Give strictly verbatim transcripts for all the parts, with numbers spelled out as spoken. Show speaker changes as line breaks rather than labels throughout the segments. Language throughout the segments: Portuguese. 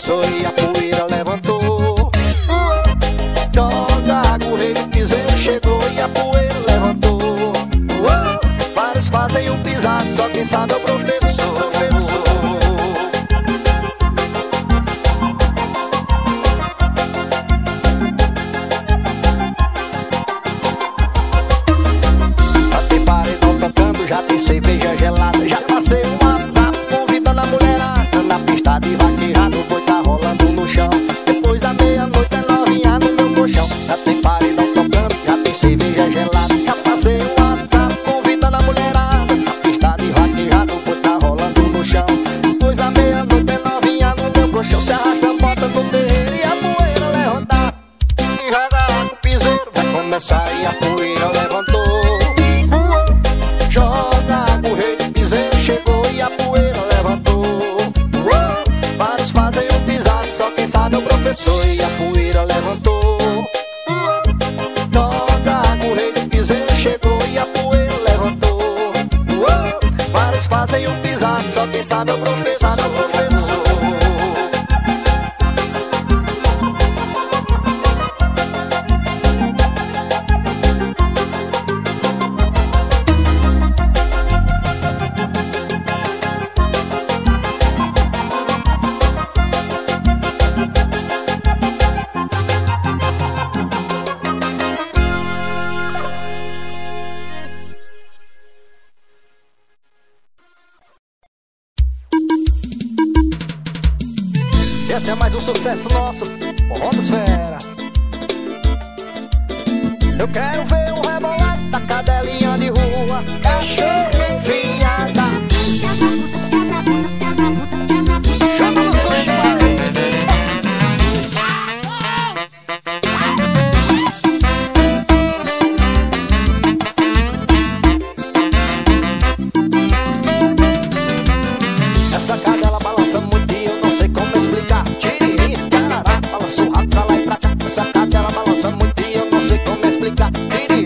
professor e a poeira levantou. Joga o rei do piseiro chegou e a poeira levantou. Vários fazem o pisado, só quem sabe é o professor. Já tem paredão tocando, já tem cerveja gelada. Já passei um WhatsApp convidando a mulherada. Na pista de vaquejado, o boi tá rolando no chão. Depois da meia-noite é novinha no meu colchão. Já tem paredão tocando, já tem cerveja gelada. Já passei um WhatsApp convidando a mulherada. Na pista de vaquejado, o boi tá rolando no chão. Depois da meia-noite é novinha no meu colchão. Se arrasta a bota no terreiro e a poeira levantar. E joga lá com o piseiro, vai começar e a poeira levantou. Joga o rei do piseiro chegou e a poeira levantou. Vários fazem o pisado, só quem sabe é o professor e a poeira levantou. Joga o rei do piseiro chegou e a poeira levantou. Vários fazem o pisado, só quem sabe é o professor, é o professor. Esse é mais um sucesso nosso, Podosfera. Eu quero ver o rebolado da cadelinha de rua, cachorro, viada. Chama no som de barulho. Essa cadela balança muito e eu não sei como explicar. Tiririm, carará, balança o rabo pra lá e pra cá. Essa cadela balança muito e eu não sei como explicar. Tiririm.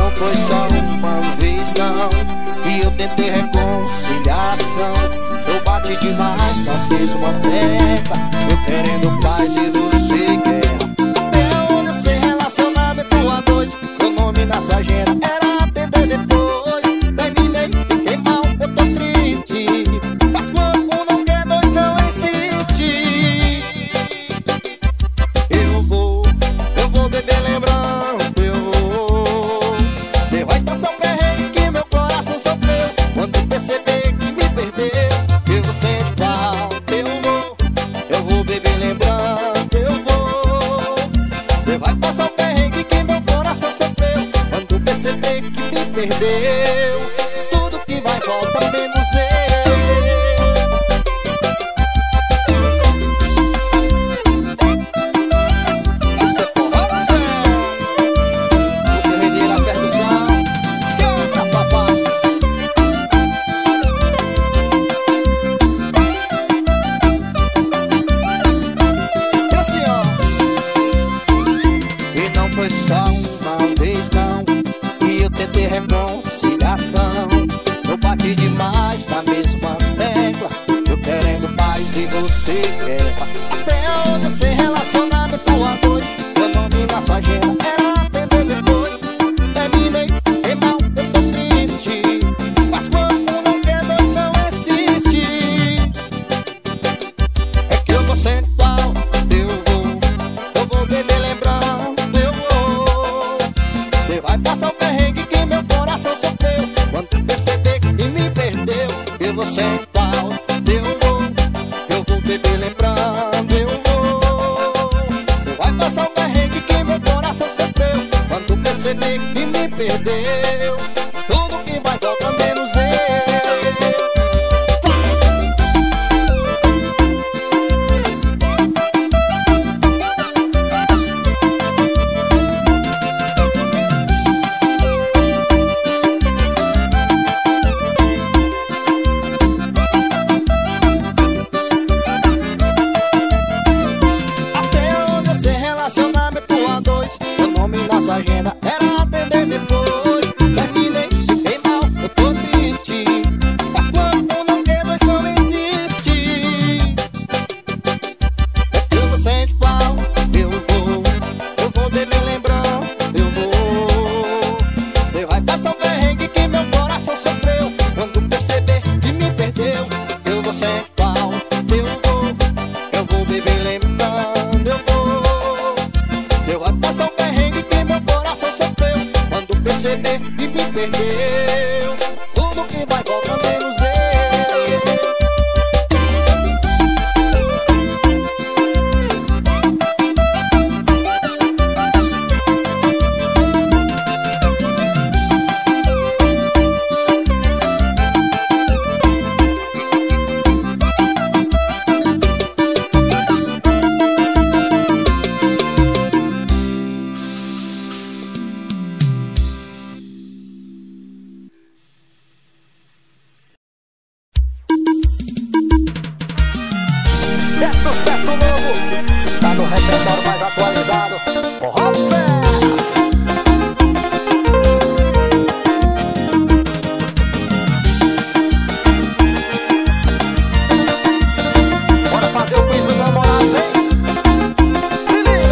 não foi só uma vez não, e eu tentei reconciliação. Eu bati demais na mesma tecla, eu querendo paz e você guerra. Até onde eu sei relacionamento a dois, meu nome na sua agenda era atender depois. Terminei, fiquei mal, eu tô triste, mas quando um não quer, dois não insiste. Eu vou, eu vou beber lembrando, eu vou. Você vai passar um perrengue que meu coração sofreu quando perceber que me perdeu. Eu vou sentir falta, eu vou, eu vou beber lembrando, eu vou. Você vai passar um perrengue que meu coração sofreu quando perceber que me perdeu. Tudo que vai volta menos eu. Isso é forró dos velhos, o Ferreirinha na percussão, que outra papai. E assim ó, e não foi só uma vez não, e eu tentei reconciliação. Eu bati demais na mesma tecla, eu querendo paz e você guerra. Até onde eu sei relacionamento a dois, meu nome na sua agenda era atender depois. Terminei, fiquei mal, eu tô triste, mas quando um não quer, dois não existe. É que eu vou sentir falta, eu vou, eu vou beber lembrando, eu vou. Você vai passar o perrengue que meu coração sofreu quando perceber que me perdeu. Eu vou sentir falta, eu vou, eu vou beber lembrando, eu vou. Você vai passar o perrengue que meu coração sofreu quando perceber que me perdeu. Tudo que vai volta menos eu. Até onde eu sei relacionamento a dois, meu nome na sua agenda era atender depois. Terminei, fiquei mal, eu tô triste, mas quando um não quer, dois não existe. É que eu vou sentir falta, eu vou, eu vou beber lembrando, eu vou. Você vai passar o perrengue que meu coração sofreu quando perceber que me perdeu. Eu vou sentir falta, eu vou, eu vou beber lembrando, eu vou. Você vai passar o perrengue que meu coração sofreu quando perceber que me perdeu. Tudo que vai volta menos eu. É sucesso novo, tá no repertório mais atualizado. Forró dos velhos. Bora fazer o quiz dos namorados, hein? Se liga!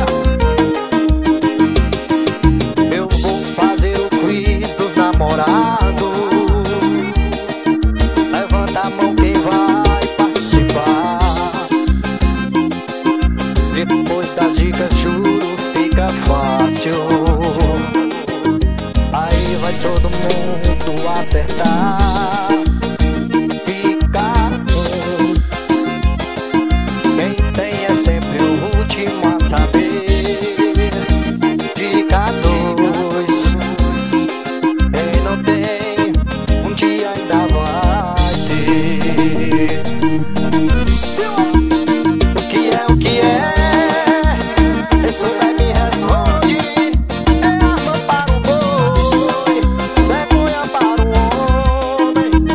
Eu vou fazer o quiz dos namorados. Levanta a mão quem vai participar. Depois das dicas, juro, fica fácil. Aí vai todo mundo acertar. Fica um. Quem tem é sempre o último a saber. Fica dois. Quem não tem, um dia ainda vai ter. O que é, o que é? Isso daí me responde. É arma para o boi, vergonha para o homem.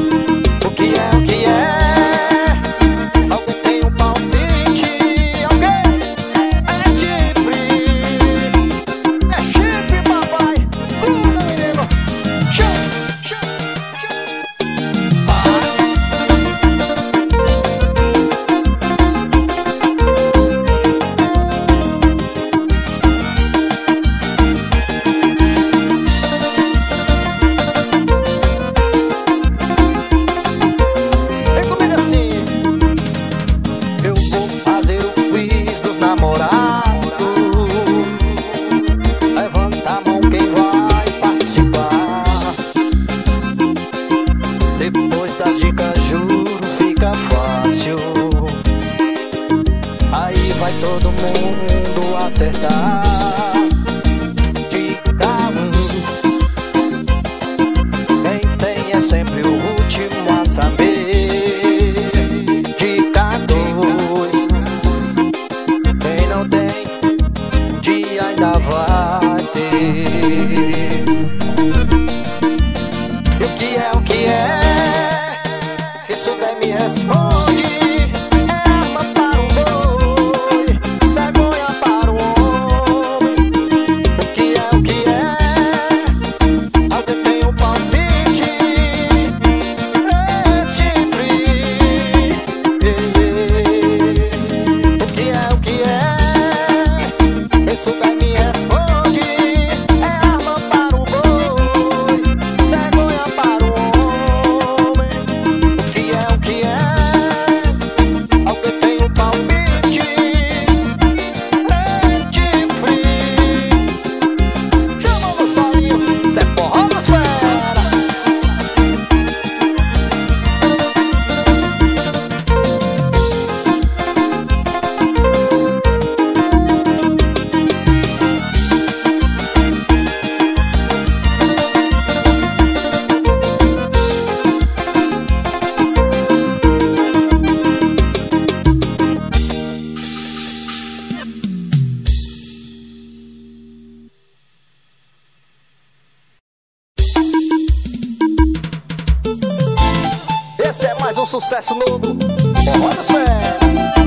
esse é mais um sucesso novo. Forró das Feras.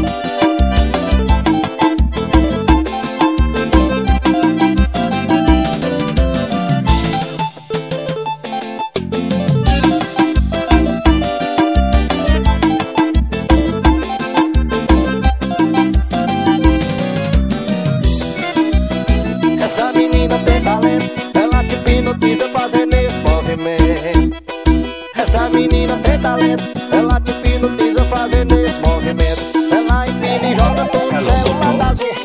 Essa menina tem talento, ela te hipnotiza fazendo esse movimento. Essa menina tem talento, ela te hipnotiza fazendo esse movimento. Ela empina e joga todo o celular da azul.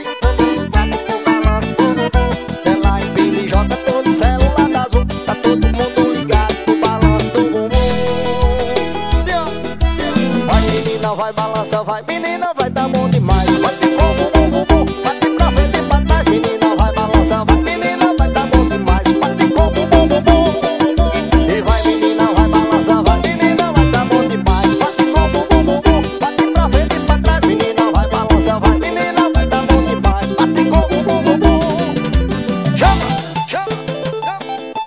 Ela empina e joga todo o celular da azul. Tá todo mundo ligado pro balanço do bumbum. Vai menina, vai balança, vai menina, vai tá bom demais. Bate com bumbum, bumbum, bate pra frente e pra trás. Menina, vai balança, vai menina, vai tá bom demais. Bate com bumbum, bumbum. E vai menina, vai balança, vai menina, vai tá bom demais. Bate com bumbum, bumbum, bate pra frente e pra trás. Menina, vai balança, vai menina, vai tá bom demais. Bate com bumbum, bumbum. Chama, chama, chama.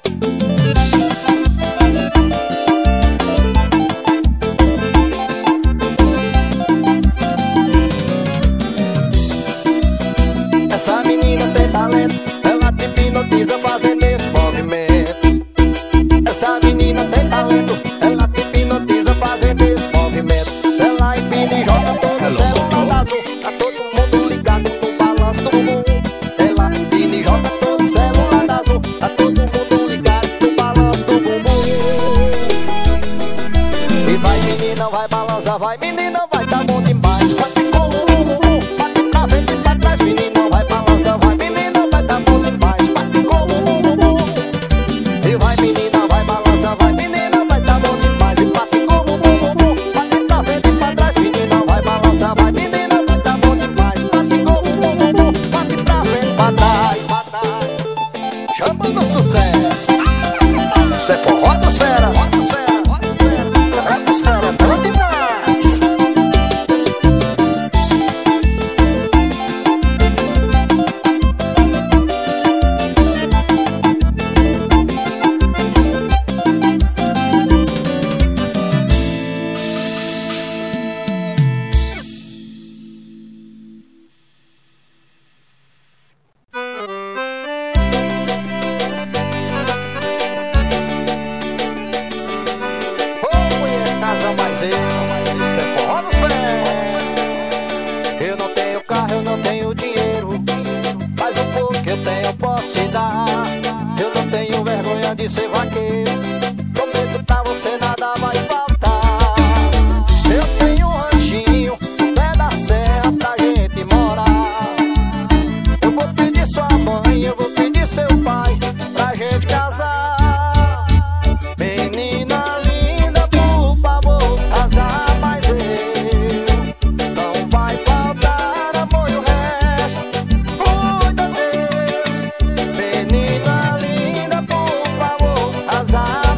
Essa menina tem talento, ela te hipnotiza fazendo esse movimento. Essa menina tem talento, ela te hipnotiza fazendo esse movimento. Ela empina e joga todo o celular da azul. Tá todo mundo ligado no balanço do bumbum. Ela empina e joga todo o celular da azul. Tá todo mundo ligado no balanço do bumbum. E vai menina, vai balançar, vai menina, vai tá bom demais. Bate com o bumbum, bate pra frente e pra trás. Menina, vai balançar, vai menina, vai tá bom demais. Bate com o bumbum. E vai menina, vai balançar, vai menina, vai tá bom demais. E bate com o bumbum, bate pra frente e pra trás. Menina, vai balançar, vai menina, vai tá bom demais. Bate com o bumbum, bate pra frente e pra trás. Chamando o sucesso. Isso é Forró das Feras. Forró das Feras. Forró das Feras, bom demais. Ô mulher, casa mais eu, isso é Forró das Feras. Eu não tenho carro, eu não tenho dinheiro, mas o pouco que eu tenho eu posso te dar. Eu não tenho vergonha de ser vaqueiro, prometo pra você nada vai faltar. Eu tenho um ranchinho, pé da serra pra gente morar. Eu vou pedir sua mãe, eu vou pedir seu pai pra gente casar. Menina linda, por favor, casar mais eu. Não vai faltar amor e o resto, cuida Deus. Menina linda, por favor, casar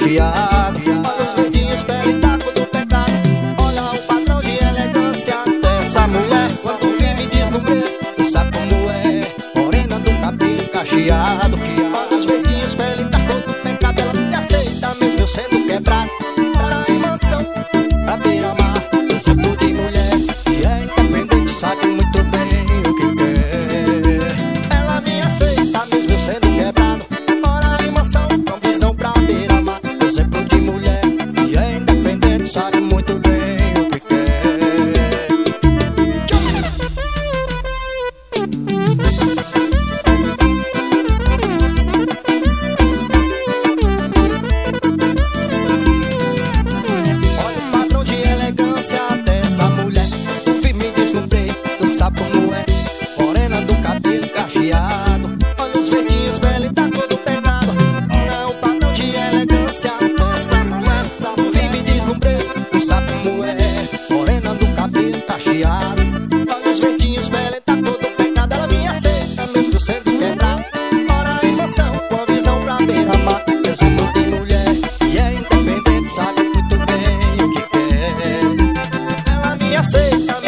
cacheado. Olha os verdinhos, pele taco do pecado. Olha o padrão de elegância dessa mulher. Quando vi me deslumbrei, tu sabe como é. Morena do cabelo cacheado. Olha os verdinhos, pele taco do pecado. Ela me aceita mesmo eu sendo quebrado. Para em mansão, pra beira-mar. Eu sou tudo de mulher e é independente, sabe muito bem o que quer. Ela me aceita mesmo eu sendo quebrado. Para em mansão, com visão pra beira-mar. Exemplo de mulher e é independente, sabe muito bem o que quer. Olha o padrão de elegância dessa mulher. Tu vi me deslumbrei, tu sabe como é. Morena do cabelo cacheado. Olha os verdinhos, bela e tá todo pegado. Olha o padrão de elegância dessa mulher. Tu vi me deslumbrei, tu sabe como é. Morena do cabelo cacheado. Olha os verdinhos, bela e tá todo pegado. Ela me aceita mesmo sendo quebrado. Ora em mansão, com a visão pra beira-mar. Eu sou de mulher e é independente, sabe muito bem o que quer. Ela me aceita